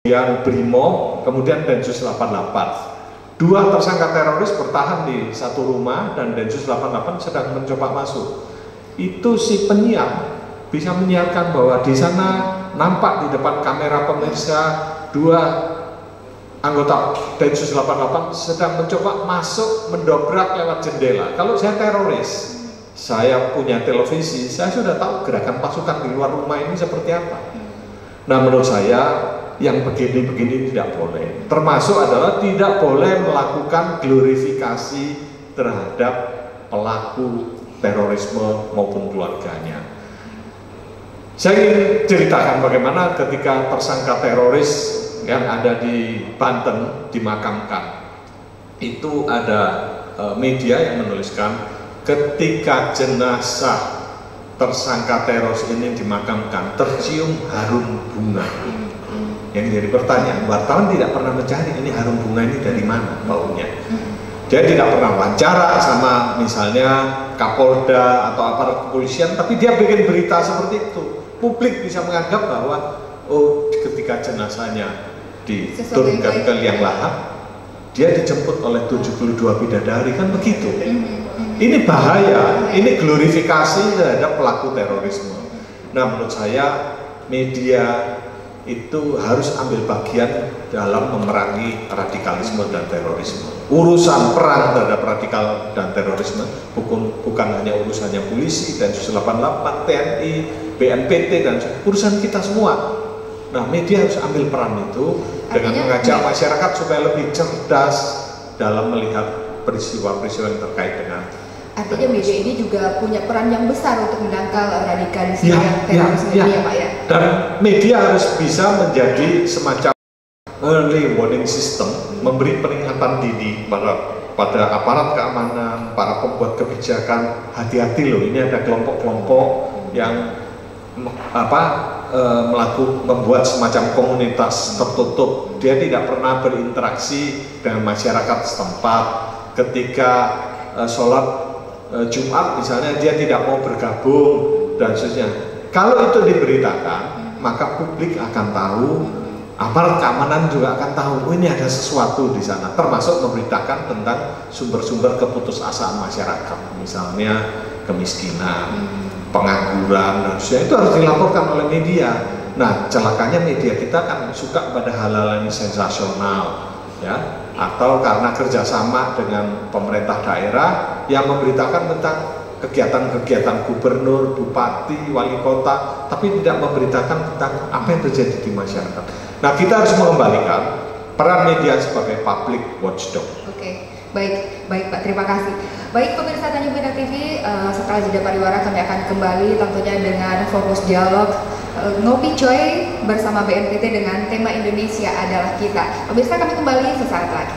kemudian Brimo, kemudian Densus 88. Dua tersangka teroris bertahan di satu rumah dan Densus 88 sedang mencoba masuk. Itu si penyiar bisa menyiarkan bahwa di sana nampak di depan kamera pemirsa dua anggota Densus 88 sedang mencoba masuk mendobrak lewat jendela. Kalau saya teroris, saya punya televisi, saya sudah tahu gerakan pasukan di luar rumah ini seperti apa. Nah, menurut saya yang begini-begini tidak boleh. Termasuk adalah tidak boleh melakukan glorifikasi terhadap pelaku terorisme maupun keluarganya. Saya ingin ceritakan bagaimana ketika tersangka teroris yang ada di Banten dimakamkan. Itu ada media yang menuliskan ketika jenazah tersangka teroris ini dimakamkan tercium harum bunga. Yang jadi pertanyaan, wartawan tidak pernah mencari ini harum bunga ini dari mana baunya. Dia tidak pernah wawancara sama misalnya Kapolda atau aparat kepolisian, tapi dia bikin berita seperti itu. Publik bisa menganggap bahwa oh, ketika jenazahnya diturunkan ke liang lahat, dia dijemput oleh 72 bidadari, kan begitu. Ini bahaya, ini glorifikasi terhadap pelaku terorisme. Nah, menurut saya media itu harus ambil bagian dalam memerangi radikalisme dan terorisme. Urusan perang terhadap radikal dan terorisme bukan hanya urusannya polisi, Densus 88, TNI, BNPT, dan urusan kita semua. Nah, media harus ambil peran itu dengan mengajak masyarakat supaya lebih cerdas dalam melihat peristiwa-peristiwa yang terkait dengan. Artinya media ini juga punya peran yang besar untuk menangkal radikalisme dan terorisme ya Pak ya. Dan media harus bisa menjadi semacam early warning system, memberi peringatan dini pada aparat keamanan, para pembuat kebijakan, hati-hati loh, ini ada kelompok-kelompok yang membuat semacam komunitas tertutup. Dia tidak pernah berinteraksi dengan masyarakat setempat. Ketika sholat Jumat misalnya dia tidak mau bergabung dan seterusnya. Kalau itu diberitakan, maka publik akan tahu, aparat keamanan juga akan tahu, oh ini ada sesuatu di sana. Termasuk memberitakan tentang sumber-sumber keputusasaan masyarakat, misalnya kemiskinan, pengangguran dan sebagainya. Itu harus dilaporkan oleh media. Nah, celakanya media kita kan suka pada hal-hal yang sensasional, ya, atau karena kerjasama dengan pemerintah daerah yang memberitakan tentang kegiatan-kegiatan gubernur, bupati, wali kota, tapi tidak memberitakan tentang apa yang terjadi di masyarakat. Nah, kita harus mengembalikan peran media sebagai public watchdog. Oke, baik Pak, terima kasih. Baik pemirsa Tanjung Pinang TV, setelah jeda pariwara kami akan kembali tentunya dengan fokus dialog Ngopi Coy bersama BNPT dengan tema Indonesia Adalah Kita. Pemirsa, kami kembali sesaat lagi.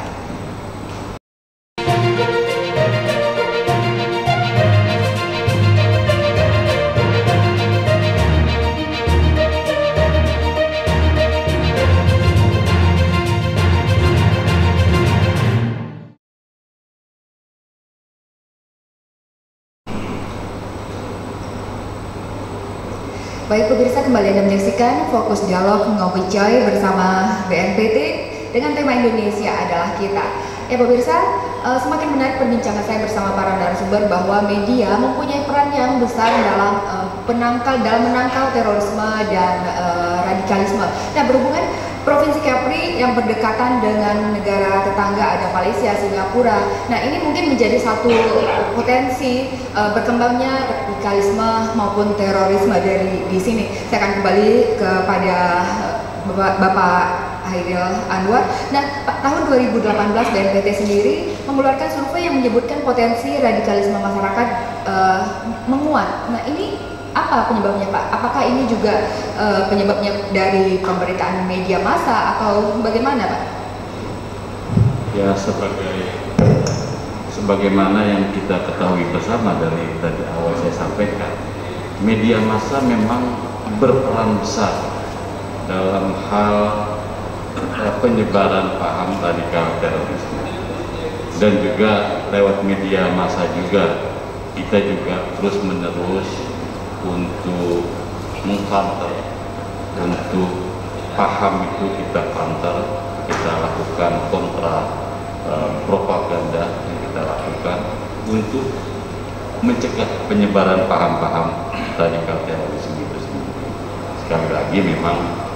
Baik pemirsa, kembali Anda menyaksikan Fokus Dialog Ngopi Coy bersama BNPT dengan tema Indonesia Adalah Kita. Ya pemirsa, semakin menarik perbincangan saya bersama para narasumber bahwa media mempunyai peran yang besar dalam menangkal terorisme dan radikalisme. Nah, berhubungan Provinsi Kepri yang berdekatan dengan negara tetangga ada Malaysia, Singapura. Nah, ini mungkin menjadi satu potensi berkembangnya radikalisme maupun terorisme dari di sini. Saya akan kembali kepada Bapak Hairil Anwar. Nah, tahun 2018 BNPT sendiri mengeluarkan survei yang menyebutkan potensi radikalisme masyarakat menguat. Nah, ini apa penyebabnya Pak? Apakah ini juga penyebabnya dari pemberitaan media massa atau bagaimana Pak? Ya, sebagaimana yang kita ketahui bersama dari tadi awal saya sampaikan, media massa memang berperan besar dalam hal penyebaran paham radikal terorisme, dan juga lewat media massa juga kita juga terus menerus untuk mengcounter, untuk paham itu kita counter, kita lakukan kontra propaganda yang kita lakukan untuk mencegah penyebaran paham-paham radikal terorisme itu sendiri. Sekali lagi memang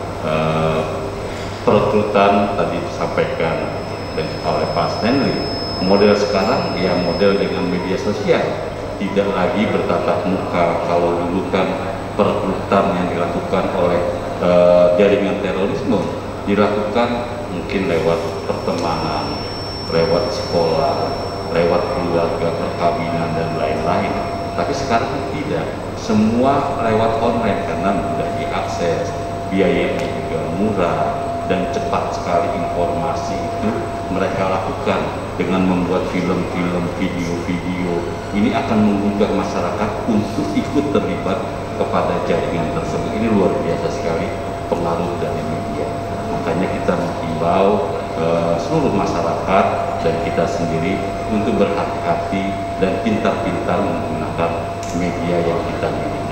perekrutan tadi disampaikan oleh Pak Stanley, model sekarang ya model dengan media sosial, tidak lagi bertatap muka. Kalau dulu kan perekrutan yang dilakukan oleh jaringan terorisme dilakukan mungkin lewat pertemanan, lewat sekolah, lewat keluarga, perkawinan dan lain-lain. Tapi sekarang tidak, semua lewat online karena mudah diakses, biayanya juga murah dan cepat sekali informasi itu mereka lakukan dengan membuat film-film, video-video. Ini akan menggugah masyarakat untuk ikut terlibat kepada jaringan tersebut. Ini luar biasa sekali pengaruh dari media. Makanya kita menghimbau seluruh masyarakat dan kita sendiri untuk berhati-hati dan pintar-pintar menggunakan media yang kita miliki.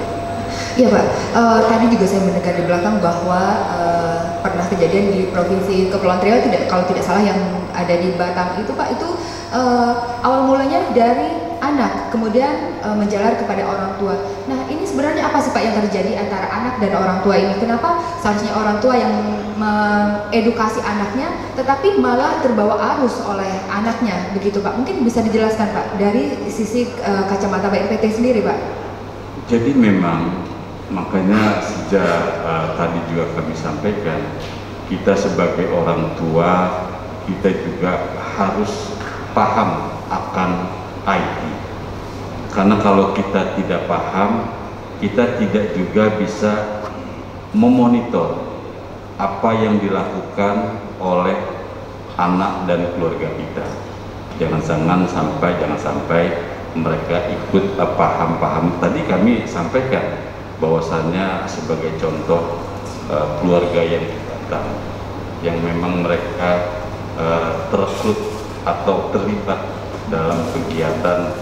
Iya Pak, tadi juga saya mendengar di belakang bahwa pernah kejadian di Provinsi Kepulauan Riau, kalau tidak salah yang ada di Batam itu Pak, itu awal mulanya dari anak, kemudian menjalar kepada orang tua. Nah ini sebenarnya apa sih Pak yang terjadi antara anak dan orang tua ini? Kenapa seharusnya orang tua yang mengedukasi anaknya, tetapi malah terbawa arus oleh anaknya, begitu Pak? Mungkin bisa dijelaskan Pak dari sisi kacamata BNPT sendiri Pak. Jadi memang makanya sejak tadi juga kami sampaikan, kita sebagai orang tua kita juga harus paham akan IT. Karena kalau kita tidak paham, kita tidak juga bisa memonitor apa yang dilakukan oleh anak dan keluarga kita. Jangan sampai mereka ikut paham-paham. Tadi kami sampaikan bahwasannya sebagai contoh keluarga yang datang, yang memang mereka terekrut atau terlibat dalam kegiatan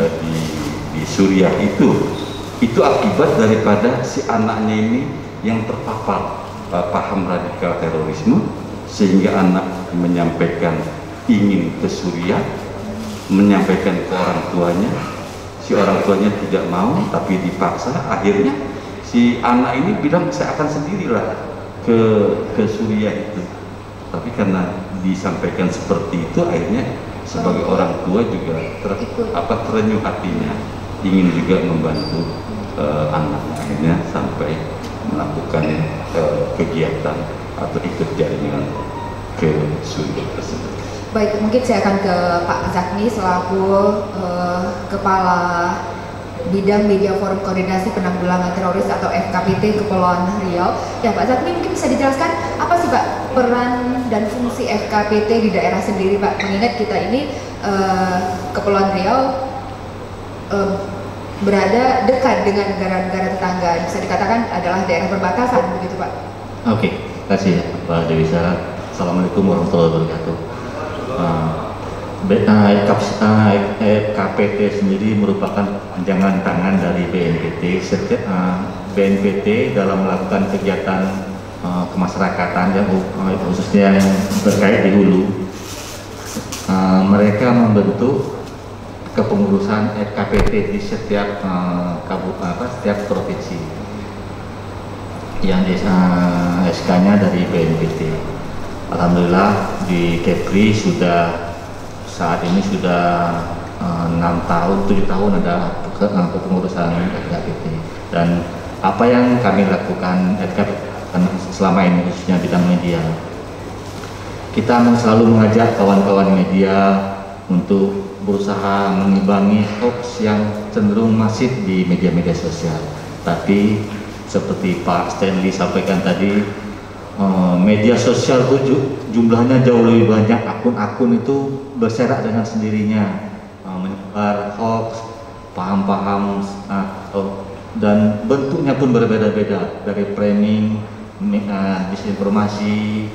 di Suriah itu akibat daripada si anaknya ini yang terpapar paham radikal terorisme, sehingga anak menyampaikan ingin ke Suriah, menyampaikan ke orang tuanya, si orang tuanya tidak mau tapi dipaksa. Akhirnya si anak ini bilang saya akan sendirilah ke Suriah itu, tapi karena disampaikan seperti itu akhirnya sebagai orang tua juga terenyuh hatinya, ingin juga membantu anaknya, akhirnya sampai melakukan kegiatan atau ikut jaringan ke Suriah tersebut. Baik, mungkin saya akan ke Pak Zakmi selaku Kepala Bidang Media Forum Koordinasi Penanggulangan Teroris atau FKPT Kepulauan Riau. Ya Pak Zakmi, mungkin bisa dijelaskan apa sih Pak peran dan fungsi FKPT di daerah sendiri Pak? Mengingat kita ini Kepulauan Riau berada dekat dengan negara-negara tetangga, bisa dikatakan adalah daerah perbatasan, begitu Pak? Oke, terima kasih Pak Dewi Sarah. Assalamualaikum warahmatullahi wabarakatuh. FKPT sendiri merupakan panjangan tangan dari BNPT. BNPT dalam melakukan kegiatan kemasyarakatan yang khususnya yang terkait di hulu, mereka membentuk kepengurusan FKPT di setiap setiap provinsi yang SK-nya dari BNPT. Alhamdulillah di Kepri saat ini sudah 7 tahun ada kepengurusan FKPT, dan apa yang kami lakukan selama ini khususnya bidang media, kita selalu mengajak kawan-kawan media untuk berusaha mengimbangi hoax yang cenderung masif di media-media sosial. Tapi seperti Pak Stanley sampaikan tadi, media sosial itu jumlahnya jauh lebih banyak, akun-akun itu berserak dengan sendirinya, menyebar hoax, paham-paham, dan bentuknya pun berbeda-beda, dari framing, disinformasi,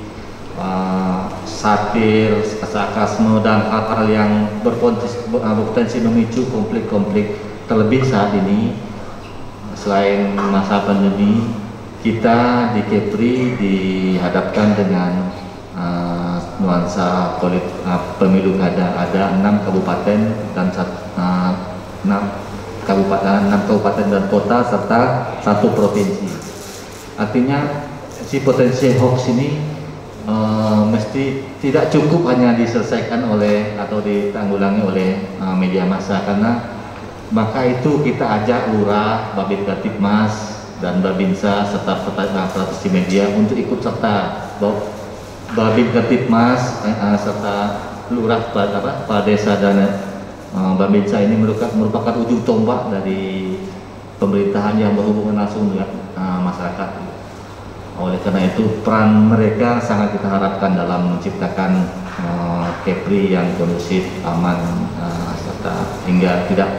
satir, sarkasme, dan hal-hal yang berpotensi memicu konflik-konflik. Terlebih saat ini, selain masa pandemi, kita di Kepri dihadapkan dengan nuansa pemilu kada. Ada 6 kabupaten dan 6 kabupaten dan kota serta 1 provinsi. Artinya si potensi hoax ini mesti tidak cukup hanya diselesaikan oleh atau ditanggulangi oleh media massa, karena maka itu kita ajak Lurah, Babin Kaptipmas dan Babinsa serta praktisi media untuk ikut serta. Babin Kaptipmas serta Lurah Pak Desa dan Babinsa ini merupakan ujung tombak dari pemerintahan yang berhubungan langsung dengan masyarakat. Oleh karena itu peran mereka sangat kita harapkan dalam menciptakan Kepri yang kondusif, aman, serta hingga tidak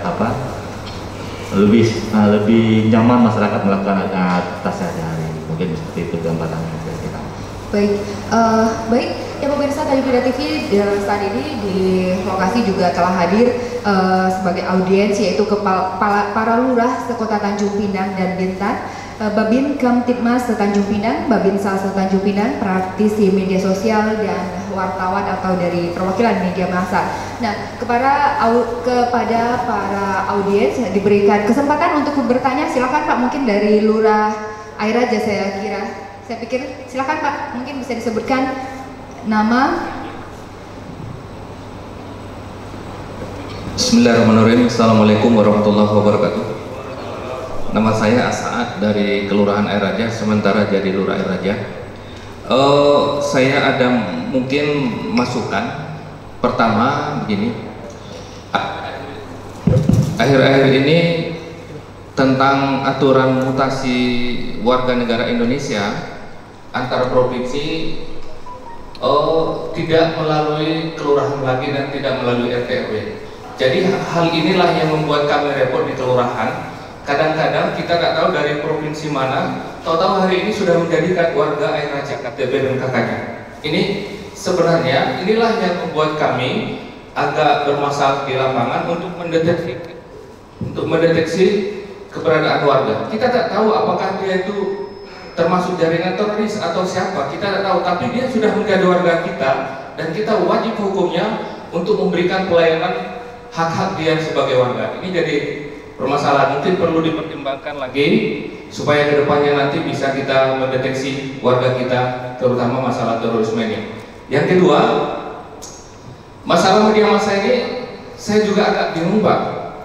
lebih nyaman masyarakat melakukan aktivitas sehari-hari. Mungkin seperti itu gambaran kita. Baik, ya pemirsa Tajupida TV saat ini di lokasi juga telah hadir sebagai audiens, yaitu para lurah sekota Tanjung Pinang dan Bintan, Babin Kamtipmas Tanjung Pinang, Babinsa Tanjung Pinang, praktisi media sosial dan wartawan atau dari perwakilan media massa. Nah, kepada para audiens diberikan kesempatan untuk bertanya. Silakan Pak, mungkin dari Lurah Airaja saya pikir silakan Pak, mungkin bisa disebutkan nama. Bismillahirrahmanirrahim. Assalamualaikum warahmatullahi wabarakatuh. Nama saya As'ad dari Kelurahan Airaja, sementara jadi Lurah Airaja. Saya ada mungkin masukan. Pertama begini, akhir-akhir ini tentang aturan mutasi warga negara Indonesia antar provinsi tidak melalui kelurahan lagi dan tidak melalui RT RW. Jadi hal inilah yang membuat kami repot di kelurahan. Kadang-kadang kita nggak tahu dari provinsi mana, tahu-tahu hari ini sudah menjadikan warga Airaja KTP dan KK-nya. Ini sebenarnya inilah yang membuat kami agak bermasalah di lapangan untuk mendeteksi keberadaan warga. Kita tak tahu apakah dia itu termasuk jaringan teroris atau siapa, kita tak tahu, tapi dia sudah menjadi warga kita dan kita wajib hukumnya untuk memberikan pelayanan hak-hak dia sebagai warga. Ini jadi permasalahan, mungkin perlu dipertimbangkan lagi supaya kedepannya nanti bisa kita mendeteksi warga kita, terutama masalah terorisme ini. Yang kedua, masalah media massa ini saya juga agak bingung Pak.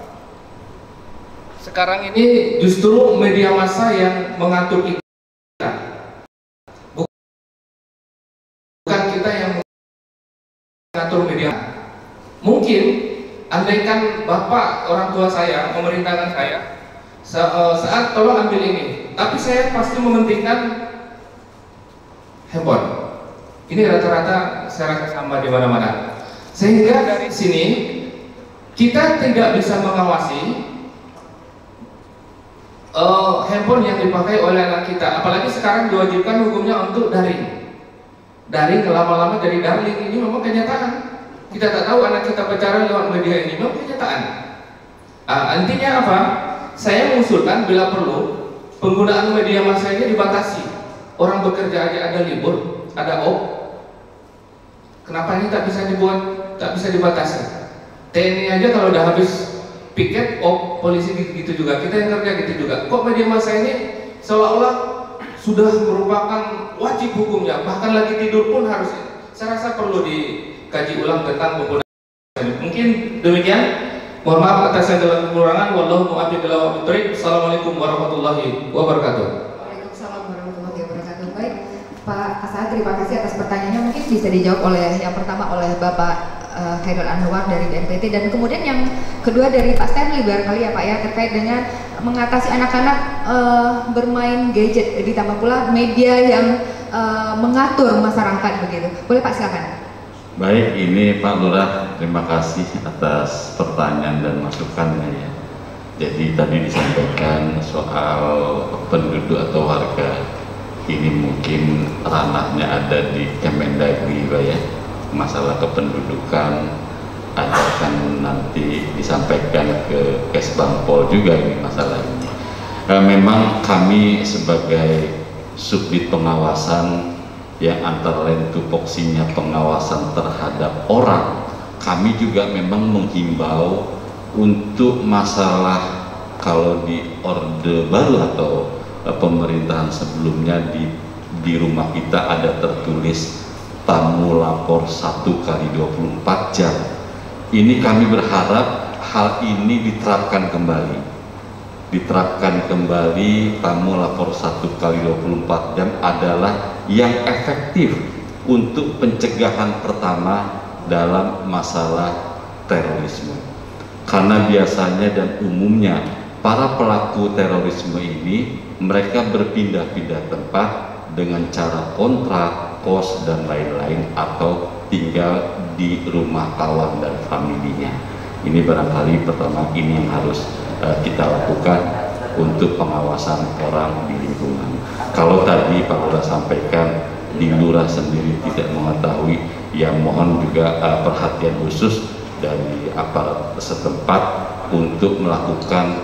Sekarang ini justru media massa yang mengatur kita, bukan kita yang mengatur media. Mungkin andaikan Bapak orang tua saya memerintahkan saya saat tolong ambil ini, tapi saya pasti mementingkan handphone. Ini rata-rata saya rasa sama di mana-mana. Sehingga dari sini kita tidak bisa mengawasi handphone yang dipakai oleh anak kita. Apalagi sekarang diwajibkan hukumnya untuk daring. Daring lama-lama jadi darling. Ini memang kenyataan. Kita tak tahu anak kita pacaran lewat media ini, memang kenyataan. Intinya apa? Saya mengusulkan bila perlu penggunaan media massa ini dibatasi. Orang bekerja aja ada libur, ada off. Kenapa ini tak bisa dibuat, tak bisa dibatasi? TNI aja kalau udah habis piket, polisi gitu juga. Kita yang kerja gitu juga. Kok media massa ini seolah-olah sudah merupakan wajib hukumnya, bahkan lagi tidur pun harus. Saya rasa perlu dikaji ulang tentang penggunaan. Mungkin demikian. Mohon maaf atas segala kekurangan. Wallahu muwaffiq ila aqwamit. Assalamualaikum warahmatullahi wabarakatuh. Waalaikumsalam warahmatullahi wabarakatuh. Baik, Pak Asad, terima kasih atas pertanyaannya. Mungkin bisa dijawab oleh yang pertama oleh Bapak Khairul Anwar dari BNPT, dan kemudian yang kedua dari Pak Stanley barangkali ya Pak ya, terkait dengan mengatasi anak-anak bermain gadget, ditambah pula media yang mengatur masyarakat begitu. Boleh Pak, silakan. Baik, ini Pak Lurah, terima kasih atas pertanyaan dan masukannya ya. Jadi tadi disampaikan soal penduduk atau warga, ini mungkin ranahnya ada di Kemendagri Pak ya. Masalah kependudukan akan nanti disampaikan ke Kesbangpol juga ini masalah ini. Memang kami sebagai subdit pengawasan yang antara lain tupoksinya pengawasan terhadap orang, kami juga memang menghimbau untuk masalah kalau di Orde Baru atau pemerintahan sebelumnya di rumah kita ada tertulis tamu lapor 1 kali 24 jam. Ini kami berharap hal ini diterapkan kembali. Tamu lapor 1 kali 24 jam adalah yang efektif untuk pencegahan pertama dalam masalah terorisme. Karena biasanya dan umumnya para pelaku terorisme ini mereka berpindah-pindah tempat dengan cara kontrak, kos dan lain-lain, atau tinggal di rumah kawan dan familinya. Ini barangkali pertama ini yang harus kita lakukan untuk pengawasan orang di lingkungan. Kalau tadi Pak Lurah sampaikan di Lurah sendiri tidak mengetahui, ya mohon juga perhatian khusus dari aparat setempat untuk melakukan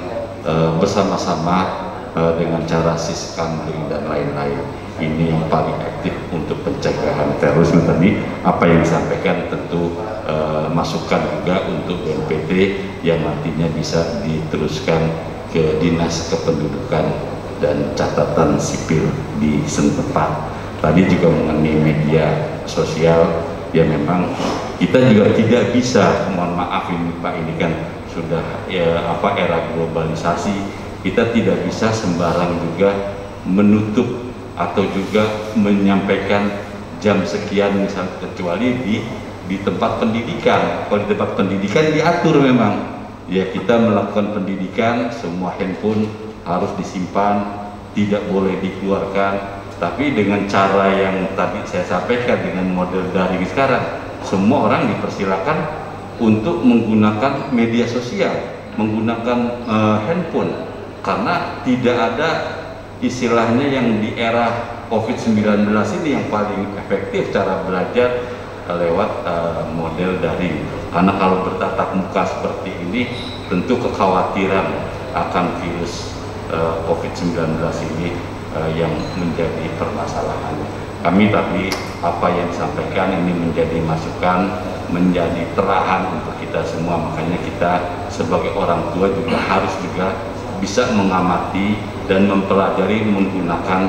bersama-sama dengan cara siskamling dan lain-lain. Ini yang paling aktif untuk pencegahan terorisme. Tadi apa yang disampaikan tentu masukan juga untuk BNPT yang nantinya bisa diteruskan ke Dinas Kependudukan dan Catatan Sipil di setempat. Tadi juga mengenai media sosial, ya memang kita juga tidak bisa, mohon maaf ini Pak, ini kan sudah era globalisasi, kita tidak bisa sembarang juga menutup atau juga menyampaikan jam sekian misal, kecuali di tempat pendidikan. Kalau di tempat pendidikan diatur memang, ya kita melakukan pendidikan, semua handphone harus disimpan, tidak boleh dikeluarkan. Tapi dengan cara yang tadi saya sampaikan dengan model daring sekarang, semua orang dipersilakan untuk menggunakan media sosial, menggunakan handphone, karena tidak ada istilahnya yang di era COVID-19 ini yang paling efektif cara belajar lewat model daring. Karena kalau bertatap muka seperti ini, tentu kekhawatiran akan virus COVID-19 ini yang menjadi permasalahan. Kami tadi apa yang disampaikan ini menjadi masukan, menjadi terahan untuk kita semua. Makanya kita sebagai orang tua juga harus juga bisa mengamati dan mempelajari menggunakan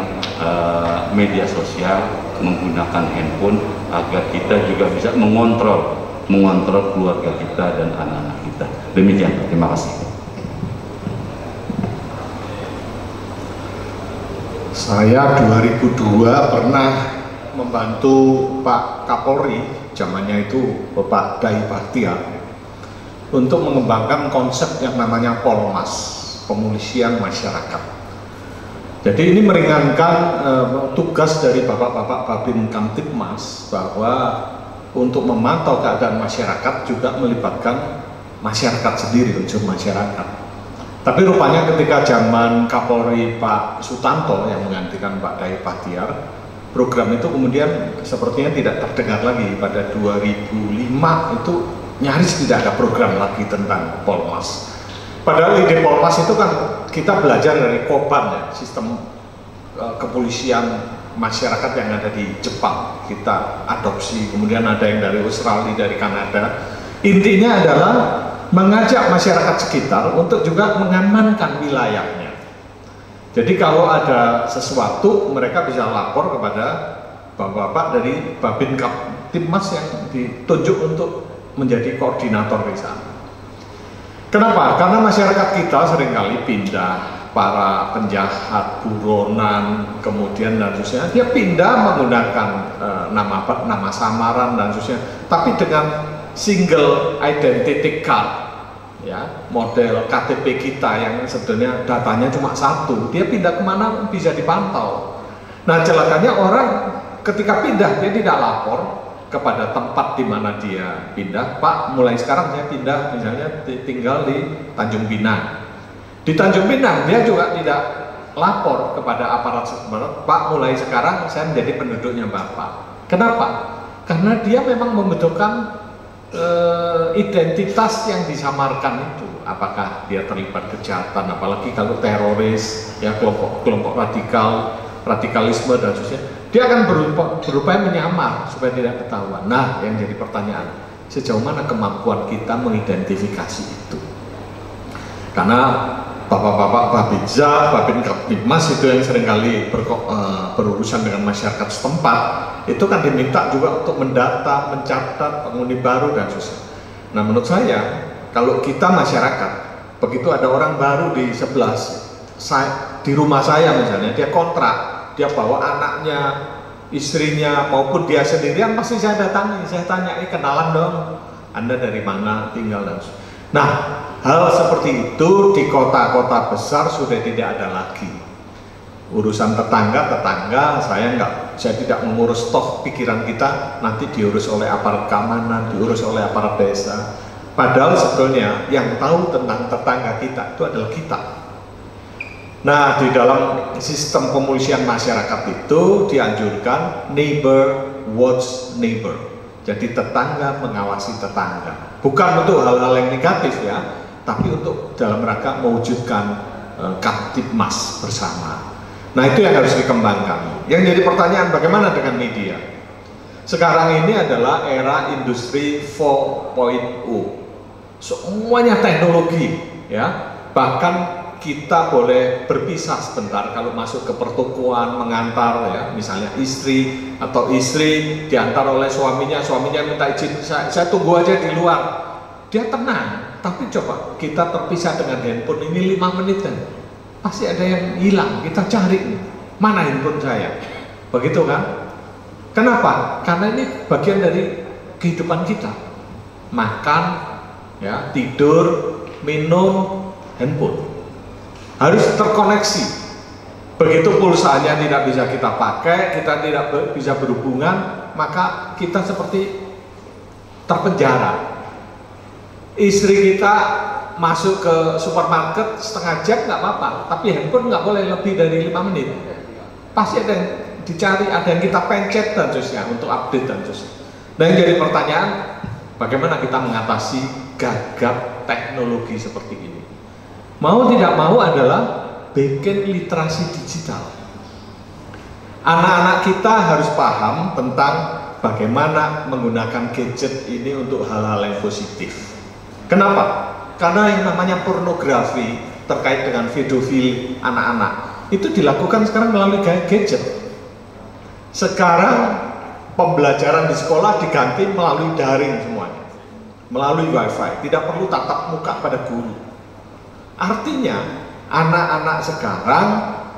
media sosial, menggunakan handphone, agar kita juga bisa mengontrol keluarga kita dan anak-anak kita. Demikian, terima kasih. Saya 2002 pernah membantu Pak Kapolri, zamannya itu Bapak Dai Bahtiar, untuk mengembangkan konsep yang namanya Polmas, Pemolisian Masyarakat. Jadi ini meringankan tugas dari Bapak-Bapak Babin Kamtibmas, bahwa untuk memantau keadaan masyarakat juga melibatkan masyarakat sendiri, unsur masyarakat. Tapi rupanya ketika zaman Kapolri Pak Sutanto yang menggantikan Pak Dai Bahtiar, program itu kemudian sepertinya tidak terdengar lagi. Pada 2005 itu nyaris tidak ada program lagi tentang Polmas. Padahal ide Polmas itu kan kita belajar dari Koban, ya, sistem kepolisian masyarakat yang ada di Jepang. Kita adopsi, kemudian ada yang dari Australia, dari Kanada. Intinya adalah mengajak masyarakat sekitar untuk juga mengamankan wilayahnya. Jadi kalau ada sesuatu, mereka bisa lapor kepada bapak-bapak dari Babin Kamtibmas yang ditunjuk untuk menjadi koordinator di sana. Kenapa? Karena masyarakat kita seringkali pindah, para penjahat, buronan, kemudian dan seterusnya, dia pindah menggunakan nama samaran dan seterusnya, tapi dengan single identity card, ya, model KTP kita yang sebenarnya datanya cuma satu, dia pindah kemana bisa dipantau. Nah, celakanya orang ketika pindah dia tidak lapor kepada tempat di mana dia pindah. Pak, mulai sekarang saya pindah, misalnya tinggal di Tanjung Pinang. Di Tanjung Pinang dia juga tidak lapor kepada aparat setempat. Pak, mulai sekarang saya menjadi penduduknya Bapak. Kenapa? Karena dia memang membutuhkan identitas yang disamarkan itu, apakah dia terlibat kejahatan, apalagi kalau teroris, ya kelompok radikal radikalisme dan sebagainya, dia akan berupaya menyamar supaya tidak ketahuan. Nah, yang jadi pertanyaan, sejauh mana kemampuan kita mengidentifikasi itu? Karena bapak-bapak Babinza, Babin Kaptipmas itu yang seringkali berurusan dengan masyarakat setempat, itu kan diminta juga untuk mendata, mencatat penghuni baru dan sebagainya. Nah, menurut saya, kalau kita masyarakat, begitu ada orang baru di sebelah di rumah saya misalnya, dia kontrak, dia bawa anaknya, istrinya maupun dia sendirian, pasti saya datangi, saya tanya, kenalan dong, Anda dari mana, tinggal dan sebagainya. Nah, hal seperti itu di kota-kota besar sudah tidak ada lagi. Urusan tetangga, saya tidak mengurus, toh pikiran kita nanti diurus oleh aparat keamanan, diurus oleh aparat desa. Padahal sebetulnya yang tahu tentang tetangga kita itu adalah kita. Nah, di dalam sistem pemulihan masyarakat itu dianjurkan neighbor watch neighbor. Jadi tetangga mengawasi tetangga. Bukan untuk hal-hal yang negatif ya, tapi untuk dalam rangka mewujudkan Kaptipmas bersama. Nah, itu yang harus dikembangkan. Yang jadi pertanyaan, bagaimana dengan media? Sekarang ini adalah era industri 4.0. Semuanya teknologi ya. Bahkan kita boleh berpisah sebentar kalau masuk ke pertokoan mengantar ya, misalnya istri atau istri diantar oleh suaminya minta izin, saya tunggu aja di luar. Dia tenang, tapi coba kita terpisah dengan handphone ini 5 menit kan, pasti ada yang hilang, kita cari mana handphone saya, begitu kan? Kenapa? Karena ini bagian dari kehidupan kita, makan, ya, tidur, minum, handphone harus terkoneksi. Begitu pulsanya tidak bisa kita pakai, kita tidak bisa berhubungan, maka kita seperti terpenjara. Istri kita masuk ke supermarket setengah jam nggak apa-apa, tapi handphone nggak boleh lebih dari 5 menit. Pasti ada yang dicari, ada yang kita pencet dan sebagainya untuk update dan sebagainya. Nah, yang jadi pertanyaan, bagaimana kita mengatasi gagap teknologi seperti ini? Mau tidak mau adalah bikin literasi digital. Anak-anak kita harus paham tentang bagaimana menggunakan gadget ini untuk hal-hal yang positif. Kenapa? Karena yang namanya pornografi terkait dengan pedofil anak-anak itu dilakukan sekarang melalui gadget. Sekarang pembelajaran di sekolah diganti melalui daring semuanya, melalui wifi, tidak perlu tatap muka pada guru. Artinya anak-anak sekarang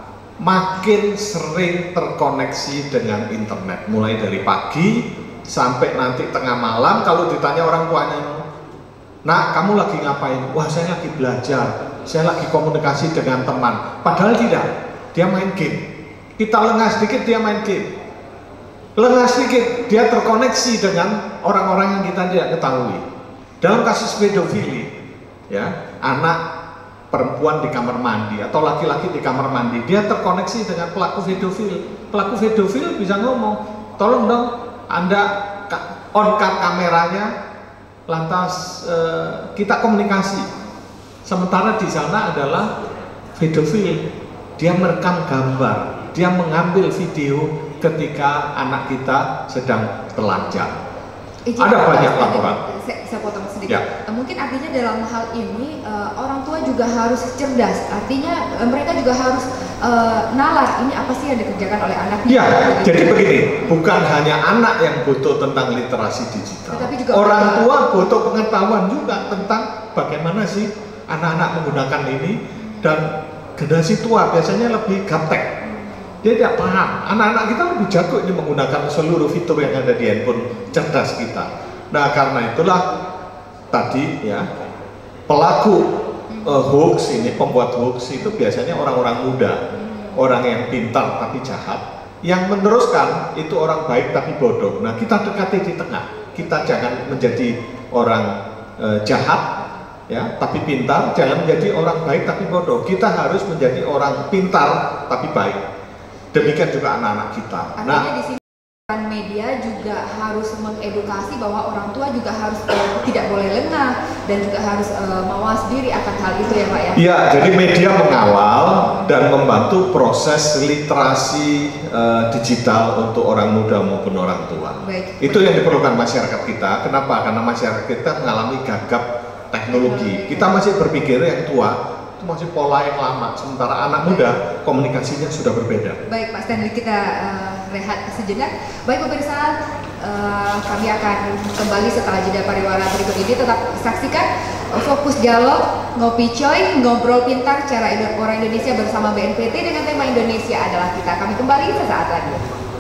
makin sering terkoneksi dengan internet, mulai dari pagi sampai nanti tengah malam. Kalau ditanya orang tuanya, "Nak, kamu lagi ngapain?" "Wah, saya lagi belajar, saya lagi komunikasi dengan teman." Padahal tidak, dia main game. Kita lengah sedikit, dia main game. Lengah sedikit, dia terkoneksi dengan orang-orang yang kita tidak ketahui. Dalam kasus pedofili, ya, anak perempuan di kamar mandi atau laki-laki di kamar mandi, dia terkoneksi dengan pelaku pedofil. Pelaku pedofil bisa ngomong, "Tolong dong, Anda on-cam kameranya, lantas kita komunikasi." Sementara di sana adalah pedofil, dia merekam gambar, dia mengambil video ketika anak kita sedang telanjang. Ada banyak laporan. Saya potong sedikit. Ya. Mungkin artinya dalam hal ini orang tua juga harus cerdas. Artinya mereka juga harus nalar. Ini apa sih yang dikerjakan oleh anaknya? Ya, jadi begini, bukan hanya anak yang butuh tentang literasi digital. Tetapi juga orang tua butuh pengetahuan juga tentang bagaimana sih anak-anak menggunakan ini, dan generasi tua biasanya lebih gaptek. Dia tidak paham. Anak-anak kita lebih jago ini menggunakan seluruh fitur yang ada di handphone cerdas kita. Nah, karena itulah tadi ya, pelaku hoax ini, pembuat hoax itu biasanya orang-orang muda, orang yang pintar tapi jahat. Yang meneruskan itu orang baik tapi bodoh. Nah, kita dekati di tengah. Kita jangan menjadi orang jahat ya, tapi pintar. Jangan menjadi orang baik tapi bodoh. Kita harus menjadi orang pintar tapi baik. Demikian juga anak-anak kita. Artinya di sini media juga harus mengedukasi bahwa orang tua juga harus tidak boleh lengah dan juga harus mawas diri akan hal itu ya Pak ya? Iya, jadi media mengawal dan membantu proses literasi digital untuk orang muda maupun orang tua. Baik. Itu yang diperlukan masyarakat kita. Kenapa? Karena masyarakat kita mengalami gagap teknologi. Kita masih berpikir yang tua itu masih pola yang lama, sementara anak muda komunikasinya sudah berbeda. Baik Pak Stanley, kita rehat sejenak. Baik pemirsa, kami akan kembali setelah jeda pariwara berikut ini. Tetap saksikan Fokus Dialog, Ngopi Coy, Ngobrol Pintar Cara Orang Indonesia bersama BNPT dengan tema Indonesia adalah Kita. Kami kembali sesaat lagi.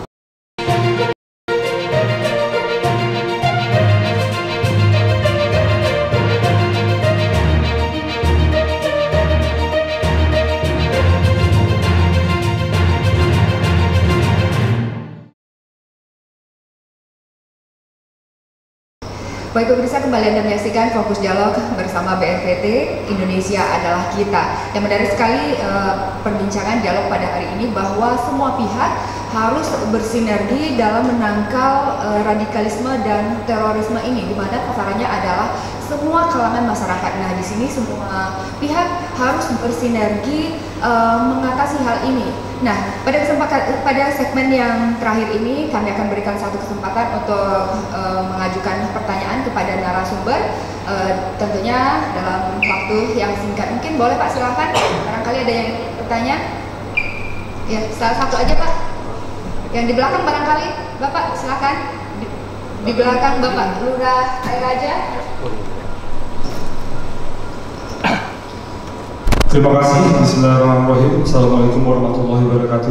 Baik pemirsa, kembali Anda menyaksikan Fokus Dialog bersama BNPT, Indonesia adalah kita. Yang menarik sekali perbincangan dialog pada hari ini bahwa semua pihak harus bersinergi dalam menangkal radikalisme dan terorisme ini, di mana sasarannya adalah semua kalangan masyarakat. Nah, di sini semua pihak harus bersinergi mengatasi hal ini. Nah, pada segmen yang terakhir ini kami akan berikan satu kesempatan untuk mengajukan pertanyaan kepada narasumber, tentunya dalam waktu yang singkat. Mungkin boleh Pak, silakan. Barangkali ada yang bertanya. Ya, salah satu aja Pak. Yang di belakang barangkali, Bapak silakan. Di belakang Bapak Lurah Air Raja. Terima kasih. Bismillahirrahmanirrahim. Assalamualaikum warahmatullahi wabarakatuh.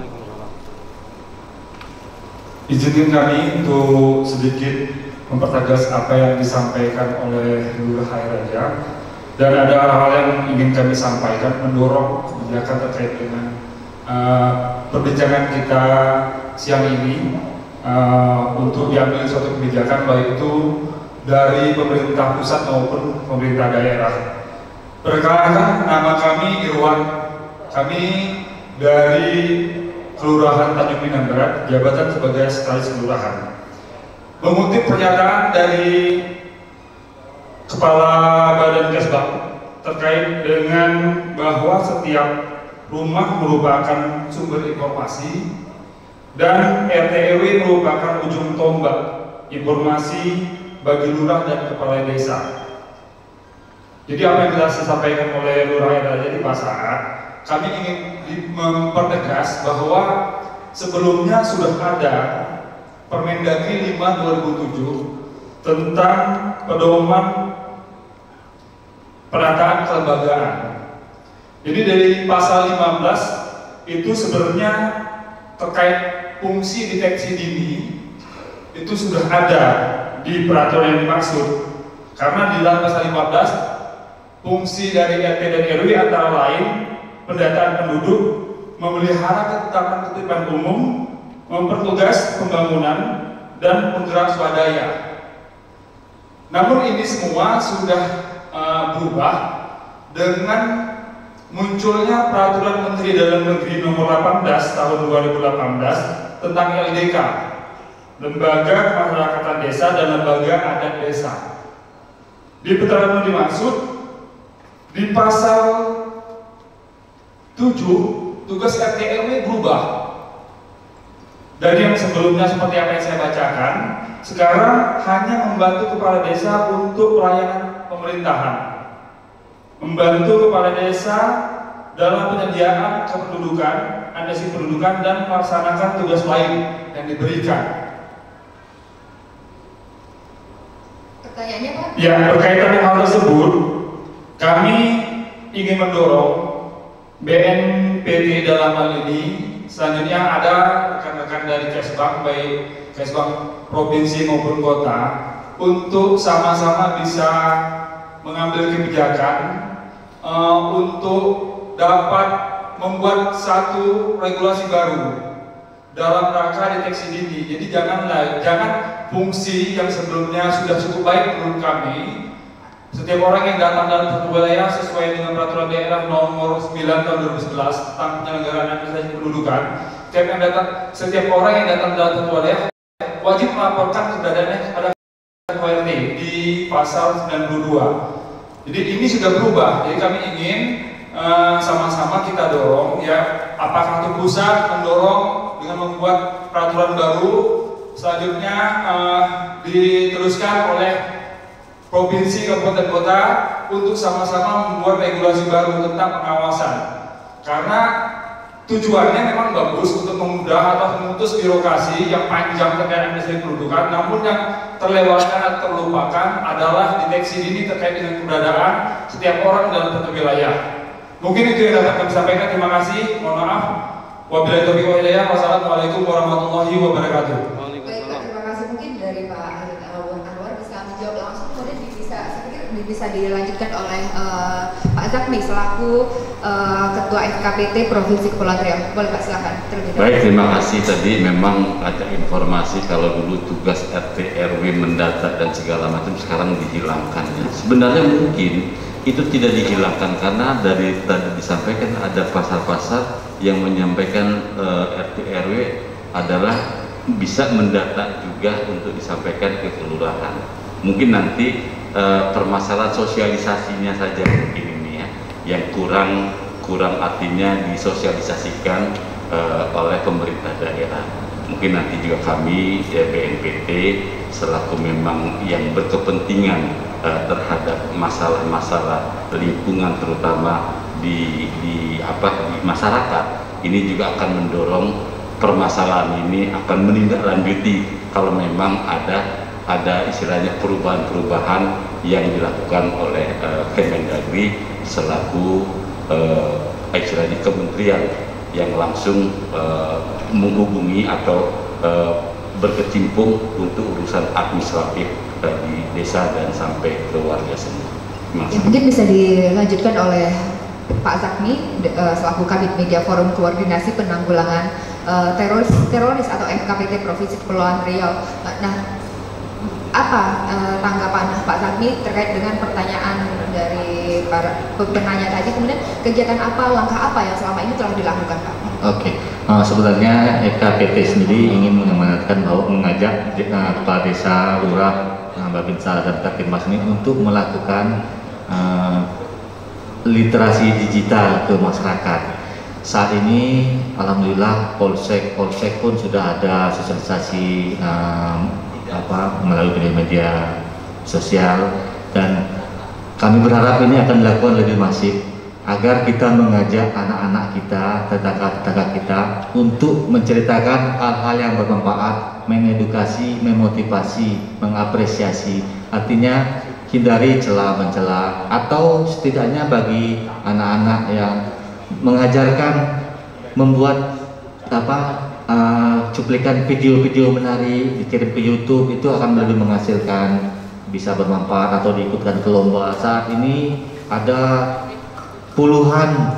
Izinkan kami untuk sedikit mempertegas apa yang disampaikan oleh Lurah Air Raja, dan ada hal-hal yang ingin kami sampaikan mendorong kebijakan terkait dengan perbincangan kita siang ini, untuk diambil suatu kebijakan baik itu dari pemerintah pusat maupun pemerintah daerah. Perkenalkan, nama kami Irwan. Kami dari Kelurahan Tanjung Pinang Barat, jabatan sebagai Sekretaris Kelurahan. Mengutip pernyataan dari Kepala Badan Kesbang terkait dengan bahwa setiap rumah merupakan sumber informasi dan RT RW merupakan ujung tombak informasi bagi lurah dan kepala desa. Jadi apa yang telah disampaikan oleh Lurah Raja di Pasaran, kami ingin mempertegas bahwa sebelumnya sudah ada Permendagri 5/2007 tentang pedoman penataan kelembagaan. Jadi dari pasal 15 itu sebenarnya terkait fungsi deteksi dini itu sudah ada di peraturan yang dimaksud, karena di dalam pasal 15 fungsi dari RT dan RW antara lain pendataan penduduk, memelihara ketetapan ketertiban umum, memperluas pembangunan, dan penggerak swadaya. Namun ini semua sudah berubah dengan munculnya Peraturan Menteri Dalam Negeri Nomor 18 Tahun 2018 tentang LDK, Lembaga Kemasyarakatan Desa dan Lembaga Adat Desa. Di peraturan dimaksud di pasal 7, tugas RT RW berubah dari yang sebelumnya seperti apa yang saya bacakan. Sekarang hanya membantu kepala desa untuk pelayanan pemerintahan, membantu kepala desa dalam penyediaan kependudukan, analisis pendudukan, dan melaksanakan tugas lain yang diberikan. Pertanyaannya Pak? Ya, berkaitan dengan hal tersebut, kami ingin mendorong BNPT dalam hal ini. Selanjutnya ada rekan-rekan dari Kesbang, baik Kesbang provinsi maupun kota, untuk sama-sama bisa mengambil kebijakan untuk dapat membuat satu regulasi baru dalam rangka deteksi dini. Jadi jangan fungsi yang sebelumnya sudah cukup baik menurut kami. Setiap orang yang datang dalam satu wilayah sesuai dengan peraturan daerah nomor 9 tahun 2011 tentang penyelenggaraan administrasi kependudukan, setiap orang yang datang dalam satu wilayah wajib melaporkan keberadaannya kepada KRT di pasal 92. Jadi ini sudah berubah. Jadi kami ingin sama-sama kita dorong ya, apakah itu pusat mendorong dengan membuat peraturan baru, selanjutnya diteruskan oleh provinsi, kabupaten, kota untuk sama-sama membuat regulasi baru tentang pengawasan. Karena tujuannya memang bagus untuk memudah atau memutus birokrasi yang panjang terkait administrasi kependudukan, namun yang terlewatkan atau terlupakan adalah deteksi dini terkait dengan keberadaan setiap orang dalam satu wilayah. Mungkin itu yang dapat kami sampaikan. Terima kasih. Mohon maaf. Wabillahi taufiq wal hidayah. Wassalamualaikum warahmatullahi wabarakatuh. Baik, Pak, terima kasih. Mungkin dari Pak Anwar bisa menjawab langsung, kemudian bisa dilanjutkan oleh Pak Zakmi selaku Ketua FKPT Provinsi Kepulauan Riau. Boleh Pak, silakan. Baik, terima kasih. Tadi memang ada informasi kalau dulu tugas RT RW mendata dan segala macam sekarang dihilangkan. Sebenarnya mungkin itu tidak dihilangkan karena dari tadi disampaikan ada pasar-pasar yang menyampaikan RT RW adalah bisa mendata juga untuk disampaikan ke kelurahan. Mungkin nanti permasalahan sosialisasinya saja mungkin ini ya, yang kurang artinya disosialisasikan oleh pemerintah daerah. Mungkin nanti juga kami BNPT selaku memang yang berkepentingan terhadap masalah-masalah lingkungan terutama di masyarakat ini juga akan mendorong permasalahan ini, akan menindaklanjuti kalau memang ada istilahnya perubahan-perubahan yang dilakukan oleh Kemendagri selaku istilahnya kementerian yang langsung menghubungi atau berkecimpung untuk urusan administratif di desa dan sampai ke warga semua. Ya, mungkin bisa dilanjutkan oleh Pak Zakmi selaku Kabid Media Forum Koordinasi Penanggulangan Teroris atau FKPT Provinsi Kepulauan Riau. Nah, apa tanggapan Pak Zakmi terkait dengan pertanyaan dari para penanya tadi? Kemudian kegiatan apa, langkah apa yang selama ini telah dilakukan, Pak? Oke. Sebenarnya FKPT sendiri ingin mengamanatkan bahwa mengajak kepala desa, lurah, Babinsa dan Kaktimas ini untuk melakukan literasi digital ke masyarakat. Saat ini alhamdulillah polsek pun sudah ada sosialisasi melalui media sosial, dan kami berharap ini akan dilakukan lebih masif agar kita mengajak anak-anak kita, tetangga-tetangga kita untuk menceritakan hal-hal yang bermanfaat, mengedukasi, memotivasi, mengapresiasi. Artinya hindari celah-mencela, atau setidaknya bagi anak-anak yang mengajarkan membuat cuplikan video-video menarik dikirim ke YouTube, itu akan lebih menghasilkan, bisa bermanfaat, atau diikutkan ke lomba. Saat ini ada puluhan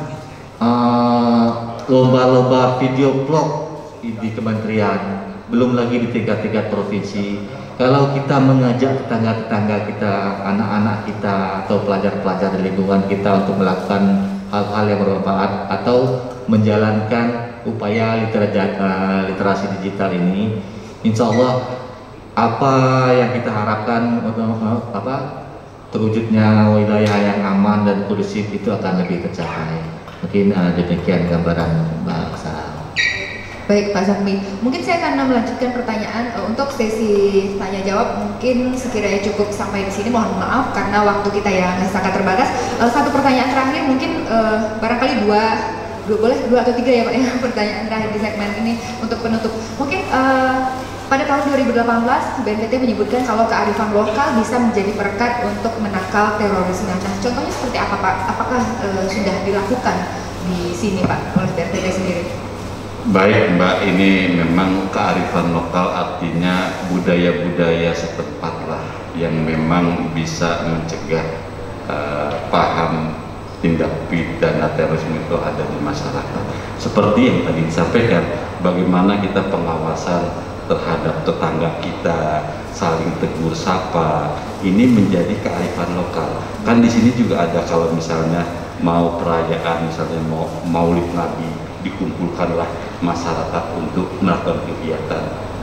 lomba-lomba video vlog di kementerian, belum lagi di tingkat-tingkat provinsi. Kalau kita mengajak tetangga-tetangga kita, anak-anak kita, atau pelajar-pelajar di lingkungan kita untuk melakukan hal-hal yang bermanfaat atau menjalankan upaya literasi digital ini, insya Allah apa yang kita harapkan untuk terwujudnya wilayah yang aman dan kondusif itu akan lebih tercapai. Mungkin demikian gambaran Mbak Sarah. Baik Pak Zakmi, mungkin saya akan melanjutkan pertanyaan untuk sesi tanya jawab. Mungkin sekiranya cukup sampai di sini, mohon maaf karena waktu kita yang sangat terbatas. Satu pertanyaan terakhir, mungkin barangkali boleh dua atau tiga ya Pak ya, pertanyaan terakhir di segmen ini untuk penutup. Mungkin pada tahun 2018 BNPT menyebutkan kalau kearifan lokal bisa menjadi perekat untuk menangkal terorisme. Nah, contohnya seperti apa Pak? Apakah sudah dilakukan di sini Pak oleh BNPT sendiri? Baik Mbak, ini memang kearifan lokal artinya budaya-budaya setempat lah yang memang bisa mencegah paham tindak pidana terorisme itu ada di masyarakat. Seperti yang tadi disampaikan, bagaimana kita pengawasan terhadap tetangga kita, saling tegur sapa, ini menjadi kearifan lokal. Kan di sini juga ada, kalau misalnya mau perayaan, misalnya mau Maulid Nabi, dikumpulkanlah masyarakat untuk melakukan kegiatan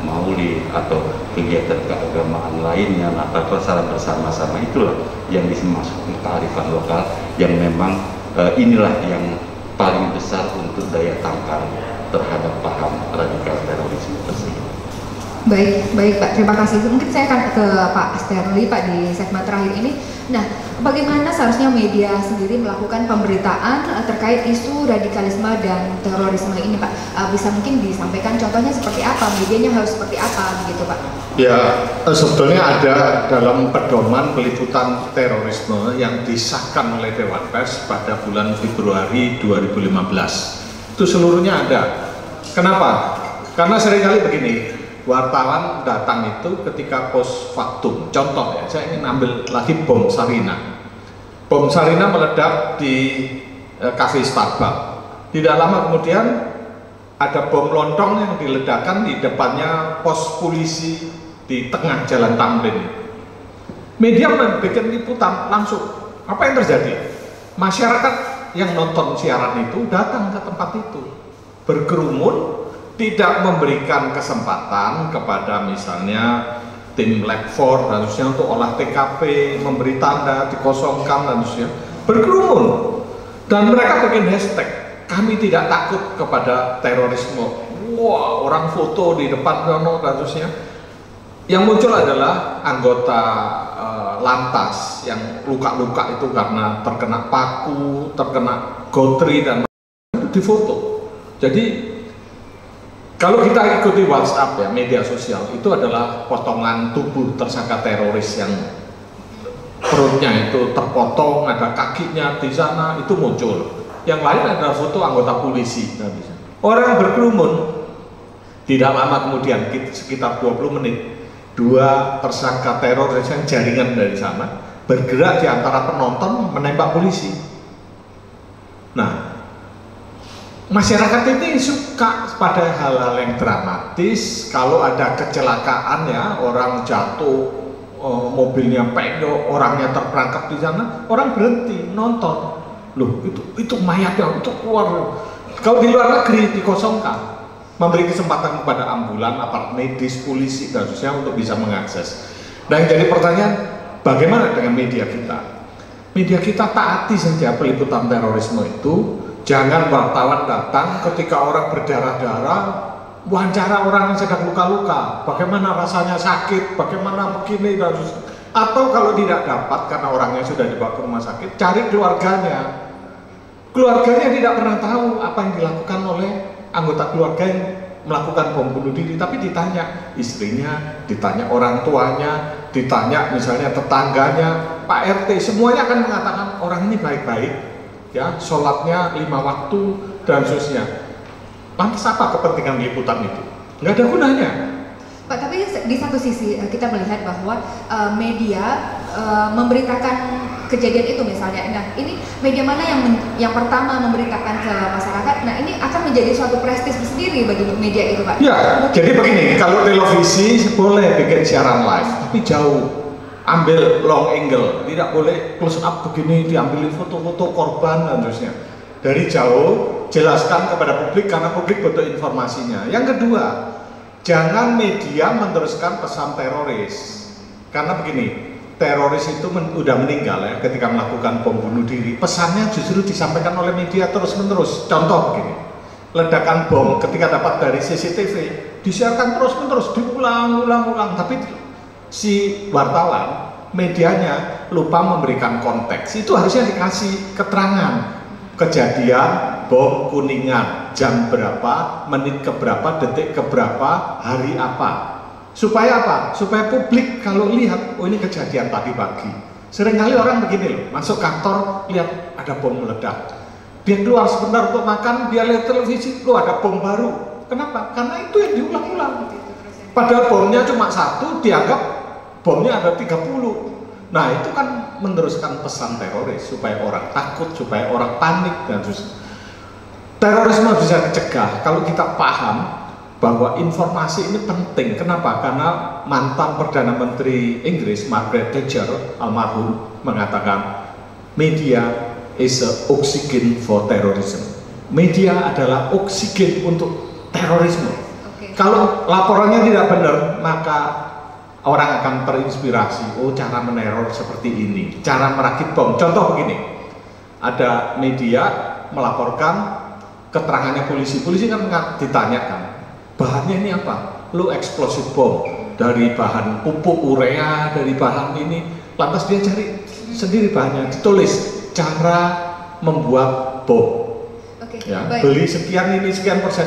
maulid atau kegiatan keagamaan lainnya, Natal secara bersama-sama, itulah yang dimaksud kearifan lokal yang memang inilah yang paling besar untuk daya tangkal terhadap paham radikal terorisme tersebut. Baik Pak, terima kasih. Mungkin saya akan ke Pak Sterli Pak di segmen terakhir ini. Nah, bagaimana seharusnya media sendiri melakukan pemberitaan terkait isu radikalisme dan terorisme ini Pak? Bisa mungkin disampaikan contohnya seperti apa, medianya harus seperti apa begitu Pak? Ya, sebetulnya ada dalam pedoman peliputan terorisme yang disahkan oleh Dewan Pers pada bulan Februari 2015. Itu seluruhnya ada. Kenapa? Karena seringkali begini, wartawan datang itu ketika post factum. Contoh ya, saya ingin ambil lagi bom Sarina. Bom Sarina meledak di kafe Starbucks. Tidak lama kemudian ada bom lontong yang diledakkan di depannya pos polisi di tengah Jalan Tamrin. Media membuat liputan langsung. Apa yang terjadi? Masyarakat yang nonton siaran itu datang ke tempat itu, berkerumun, tidak memberikan kesempatan kepada misalnya tim Lab 4 dan seterusnya untuk olah TKP, memberi tanda, dikosongkan dan seterusnya, berkerumun, dan mereka bikin hashtag kami tidak takut kepada terorisme. Wah, orang foto di depan dan seterusnya. Yang muncul adalah anggota lantas yang luka-luka itu karena terkena paku, terkena gotri dan itu difoto. Jadi kalau kita ikuti WhatsApp ya, media sosial, itu adalah potongan tubuh tersangka teroris yang perutnya itu terpotong, ada kakinya di sana, itu muncul. Yang lain adalah foto anggota polisi. Orang berkerumun, tidak lama kemudian, sekitar 20 menit, dua tersangka teroris yang jaringan dari sana bergerak di antara penonton menembak polisi. Nah, masyarakat ini suka pada hal-hal yang dramatis. Kalau ada kecelakaan ya, orang jatuh, mobilnya penyok, orangnya terperangkap di sana, orang berhenti nonton. Loh, itu mayatnya itu keluar. Kalau di luar negeri dikosongkan, memberi kesempatan kepada ambulan, aparat medis, polisi dan sebagainya untuk bisa mengakses. Dan jadi pertanyaan, bagaimana dengan media kita? Media kita taati saja peliputan terorisme itu. Jangan wartawan datang ketika orang berdarah-darah, wawancara orang yang sedang luka-luka, bagaimana rasanya sakit, bagaimana begini dan atau kalau tidak dapat karena orangnya sudah dibawa ke rumah sakit, cari keluarganya. Keluarganya tidak pernah tahu apa yang dilakukan oleh anggota keluarga yang melakukan bom bunuh diri, tapi ditanya istrinya, ditanya orang tuanya, ditanya misalnya tetangganya, Pak RT, semuanya akan mengatakan orang ini baik-baik. Ya, sholatnya 5 waktu dan seterusnya. Lantas apa kepentingan liputan itu? Nggak ada gunanya. Pak, tapi di satu sisi kita melihat bahwa media memberitakan kejadian itu misalnya. Nah, ini media mana yang pertama memberitakan ke masyarakat? Nah, ini akan menjadi suatu prestis sendiri bagi media itu, Pak. Ya, jadi begini, kalau televisi boleh bikin siaran live, tapi jauh. Ambil long angle, tidak boleh close up begini, diambil foto-foto korban dan seterusnya. Dari jauh, jelaskan kepada publik karena publik butuh informasinya. Yang kedua, jangan media meneruskan pesan teroris. Karena begini, teroris itu udah meninggal ya ketika melakukan bom bunuh diri. Pesannya justru disampaikan oleh media terus-menerus. Contoh begini, ledakan bom ketika dapat dari CCTV, disiarkan terus-menerus, diulang-ulang, tapi si wartawan, medianya lupa memberikan konteks. Itu harusnya dikasih keterangan kejadian bom Kuningan, jam berapa, menit keberapa, detik keberapa, hari apa. Supaya apa? Supaya publik kalau lihat, oh ini kejadian tadi pagi. Seringkali orang begini loh, masuk kantor, lihat ada bom meledak. Dia keluar sebentar untuk makan, dia lihat televisi, loh ada bom baru. Kenapa? Karena itu yang diulang-ulang. Padahal bomnya cuma satu, dianggap bomnya ada 30. Nah, itu kan meneruskan pesan teroris supaya orang takut, supaya orang panik dan terus. Terorisme bisa dicegah kalau kita paham bahwa informasi ini penting. Kenapa? Karena mantan Perdana Menteri Inggris Margaret Thatcher almarhum mengatakan media is a oxygen for terrorism. Media adalah oksigen untuk terorisme. Kalau laporannya tidak benar, maka orang akan terinspirasi. Oh, cara meneror seperti ini, cara merakit bom. Contoh begini, ada media melaporkan keterangannya polisi kan ditanyakan, bahannya ini apa? Lu eksplosif bom dari bahan pupuk urea, dari bahan ini. Lantas dia cari sendiri bahannya, ditulis cara membuat bom. Ya, beli sekian ini sekian persen.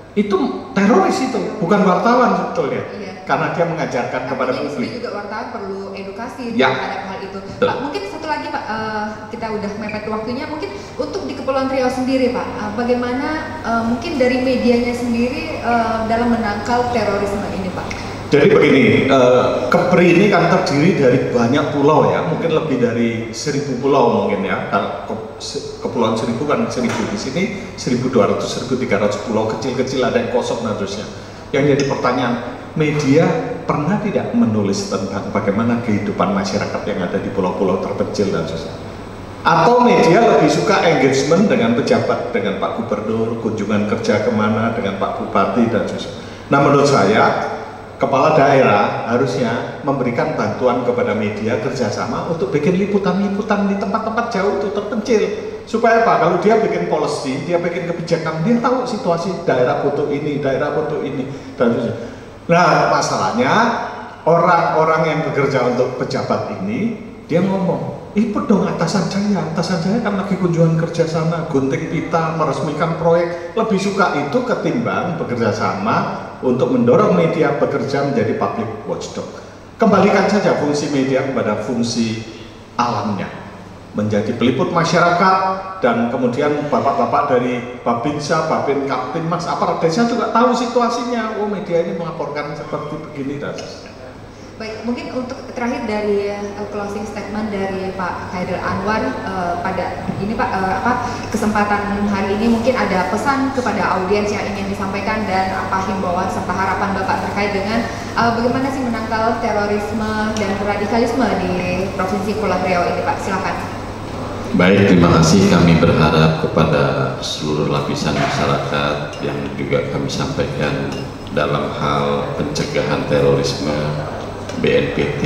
Itu teroris itu, bukan wartawan sebetulnya. Iya. Karena dia mengajarkan kepada publik. Juga wartawan perlu edukasi ya. terhadap hal itu. Pak, mungkin satu lagi Pak, kita udah mepet waktunya. Mungkin untuk di Kepulauan Riau sendiri Pak, bagaimana mungkin dari medianya sendiri dalam menangkal terorisme ini Pak? Jadi begini, Kepri ini kan terdiri dari banyak pulau ya, mungkin lebih dari 1000 pulau mungkin ya. Kepulauan Seribu kan 1000, di sini 1200, 1300 pulau kecil-kecil, ada yang kosong dan terusnya. Yang jadi pertanyaan, media pernah tidak menulis tentang bagaimana kehidupan masyarakat yang ada di pulau-pulau terpencil dan terusnya? Atau media lebih suka engagement dengan pejabat, dengan Pak Gubernur, kunjungan kerja kemana, dengan Pak Bupati dan terusnya. Nah menurut saya, kepala daerah harusnya memberikan bantuan kepada media kerjasama untuk bikin liputan-liputan di tempat-tempat jauh itu terpencil. Supaya apa? Kalau dia bikin policy, dia bikin kebijakan, dia tahu situasi daerah butuh ini, dan sebagainya. Nah masalahnya orang-orang yang bekerja untuk pejabat ini, dia ngomong, ikut dong atasan saya kan lagi kunjungan kerja sana, gunting pita, meresmikan proyek. Lebih suka itu ketimbang bekerja sama untuk mendorong media bekerja menjadi public watchdog. Kembalikan saja fungsi media kepada fungsi alamnya, menjadi peliput masyarakat, dan kemudian bapak-bapak dari Babinsa, Babin Kaptimas, aparat desa juga tahu situasinya. Oh, media ini melaporkan seperti begini dan sebagainya. Baik, mungkin untuk terakhir dari closing statement dari Pak Khairil Anwar pada ini Pak, kesempatan hari ini mungkin ada pesan kepada audiens yang ingin disampaikan dan apa himbauan serta harapan Bapak terkait dengan bagaimana sih menangkal terorisme dan radikalisme di Provinsi Kepulauan Riau ini Pak, silakan. Baik, terima kasih. Kami berharap kepada seluruh lapisan masyarakat yang juga kami sampaikan dalam hal pencegahan terorisme, BNPT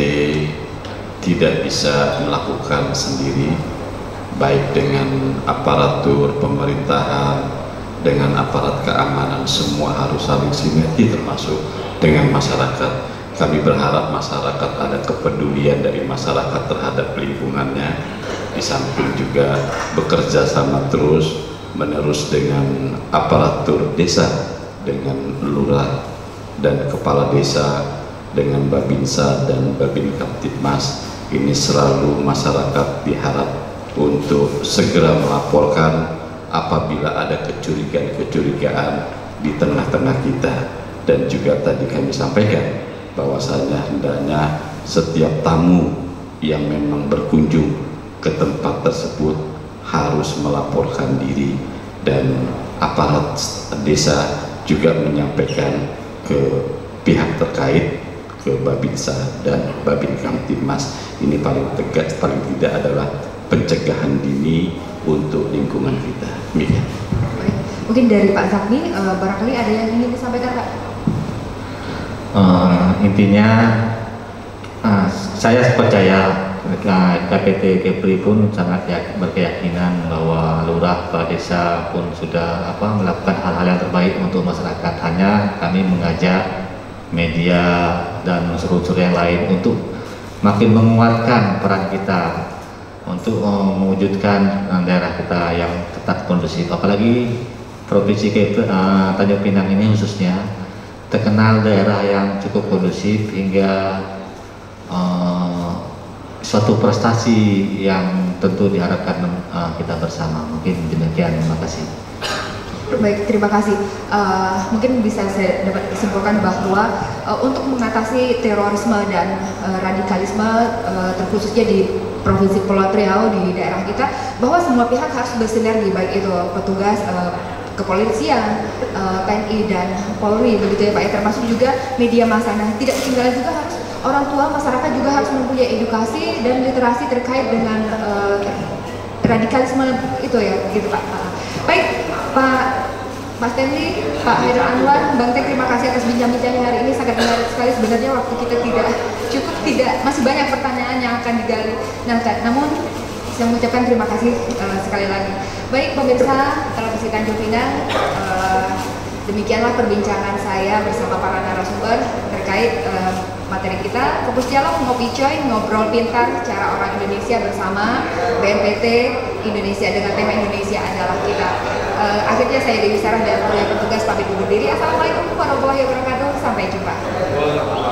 tidak bisa melakukan sendiri, baik dengan aparatur pemerintahan, dengan aparat keamanan, semua harus saling sinergi termasuk dengan masyarakat. Kami berharap masyarakat ada kepedulian dari masyarakat terhadap lingkungannya, di samping juga bekerja sama terus menerus dengan aparatur desa, dengan lurah dan kepala desa, dengan Babinsa dan Babin Kaptipmas. Ini selalu masyarakat diharap untuk segera melaporkan apabila ada kecurigaan di tengah-tengah kita. Dan juga tadi kami sampaikan bahwasanya hendaknya setiap tamu yang memang berkunjung ke tempat tersebut harus melaporkan diri, dan aparat desa juga menyampaikan ke pihak terkait, ke Babinsa dan Babin Kamtibmas. Ini paling tegas, paling tidak adalah pencegahan dini untuk lingkungan kita. Demikian. Mungkin dari Pak Zakmi, barangkali ada yang ingin disampaikan Pak? Intinya saya percaya KPT Kepri pun sangat berkeyakinan bahwa lurah kepala desa pun sudah melakukan hal-hal yang terbaik untuk masyarakat. Hanya kami mengajak media dan unsur-unsur yang lain untuk makin menguatkan peran kita untuk mewujudkan daerah kita yang tetap kondusif. Apalagi Provinsi Tanjung Pinang ini khususnya terkenal daerah yang cukup kondusif hingga suatu prestasi yang tentu diharapkan kita bersama. Mungkin demikian, terima kasih. Baik, terima kasih. Mungkin bisa saya dapat simpulkan bahwa untuk mengatasi terorisme dan radikalisme terkhususnya di Provinsi Kepulauan Riau, di daerah kita, bahwa semua pihak harus bersinergi, baik itu petugas kepolisian, TNI dan Polri, begitu ya Pak ya, termasuk juga media massa. Nah, tidak ketinggalan juga harus orang tua, masyarakat juga harus mempunyai edukasi dan literasi terkait dengan radikalisme itu ya, gitu Pak. Baik, Pak Mas Stanley, Pak Haidar Anwar, Bang Tek, terima kasih atas bincang-bincangnya hari ini, sangat menarik sekali. Sebenarnya waktu kita tidak cukup, masih banyak pertanyaan yang akan digali. Namun saya mengucapkan terima kasih sekali lagi. Baik pemirsa televisi Tanjung Pinang, demikianlah perbincangan saya bersama para narasumber terkait materi kita, Fokus Dialog Ngopi Coy, ngobrol pintar cara orang Indonesia bersama BNPT Indonesia dengan tema Indonesia adalah kita. Akhirnya saya Dewi Sarah dan petugas pamit undur diri. Assalamualaikum warahmatullahi wabarakatuh. Sampai jumpa.